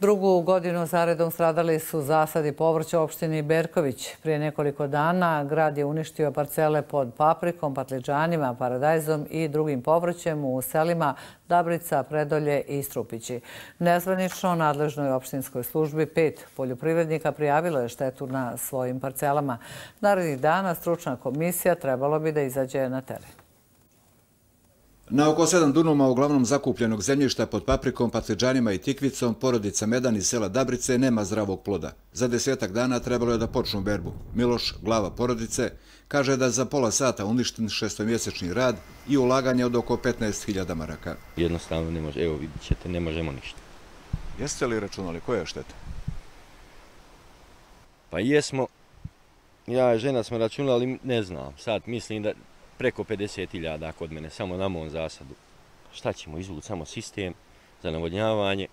Drugu godinu zaredom stradali su zasadi povrća u opštini Berković. Prije nekoliko dana grad je uništio parcele pod paprikom, patliđanima, paradajzom i drugim povrćem u selima Dabrica, Predolje i Strupići. Nezvanično nadležnoj opštinskoj službi 5 poljoprivrednika prijavilo je štetu na svojim parcelama. Narednih dana stručna komisija trebalo bi da izađe na teren. Na oko 7 dunuma uglavnom zakupljenog zemljišta pod paprikom, patliđanima i tikvicom porodica Medan iz sela Dabrice nema zdravog ploda. Za 10 dana trebalo je da počnu berbu. Miloš, glava porodice, kaže da je za pola sata uništen 6-mjesečni rad i ulaganje od oko 15.000 maraka. Jednostavno ne može, evo vidit ćete, ne možemo ništa. Jeste li računali koja je šteta? Pa jesmo, ja i žena smo računali, ne znam, sad mislim da preko 50.000 kod mene, samo na mom zasadu. Šta ćemo izvući? Samo sistem za navodnjavanje.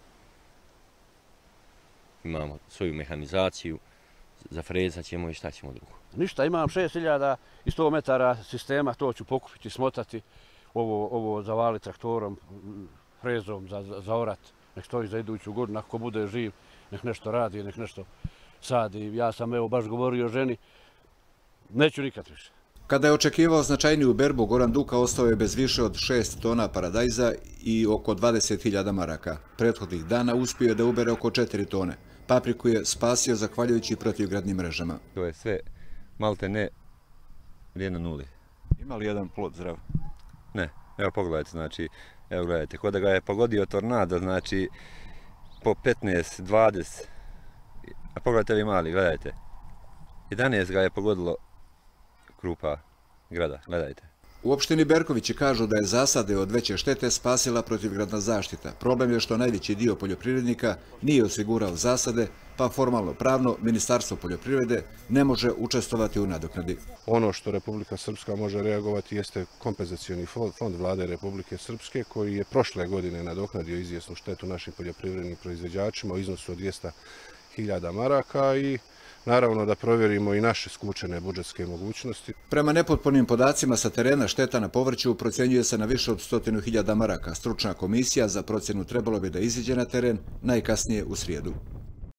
Imamo svoju mehanizaciju, za frezat ćemo i šta ćemo drugo. Ništa, imam 6.100 metara sistema, to ću pokupiti, smotati, ovo zavali traktorom, frezom za orat, nek stoji za iduću godinu, ako bude živ, nek nešto radi, nek nešto sadi. Ja sam evo baš govorio ženi, neću nikad više. Kada je očekivao značajniju berbu, Goran Duka ostao je bez više od 6 tona paradajza i oko 20.000 maraka. Prethodnih dana uspio je da ubere oko 4 tone. Papriku je spasio zahvaljujući protivgradnim mrežama. To je sve malte ne vrijedno nuli. Ima li jedan plod zdrav? Ne, evo pogledajte, znači, evo gledajte, kod da ga je pogodio tornado, znači po 15, 20, a pogledajte vi mali, gledajte, 11 ga je pogodilo krupa grada, gledajte. U opštini Berkovići kažu da je zasade od veće štete spasila protivgradna zaštita. Problem je što najveći dio poljoprivrednika nije osigurao zasade, pa formalno pravno Ministarstvo poljoprivrede ne može učestvovati u nadoknadi. Ono što Republika Srpska može reagovati jeste kompenzacioni fond vlade Republike Srpske koji je prošle godine nadoknadio izvjesnu štetu našim poljoprivrednim proizvođačima u iznosu od 200.000 maraka i naravno da provjerimo i naše skučene budžetske mogućnosti. Prema nepotpunim podacima sa terena šteta na povrću procjenjuje se na više od 100.000 maraka. Stručna komisija za procjenu trebalo bi da iziđe na teren najkasnije u srijedu.